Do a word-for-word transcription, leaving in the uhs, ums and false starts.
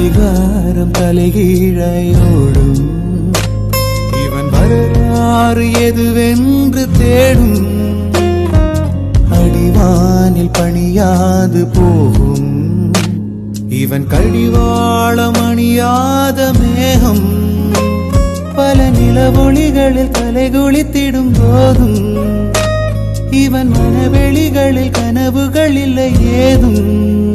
அதிகாரம் தலைகீழையோடும் இவன் வரலாறு எதுவென்று தேடும் அடிவானில் பணியாது போகும் இவன் கடிவாளம் அணியாத மேகம் பல நிலவொளிகளில் கலைகுளித்திடும் போதும் இவன் மனவெளிகளில் கனவுகள் இல்லை ஏதும்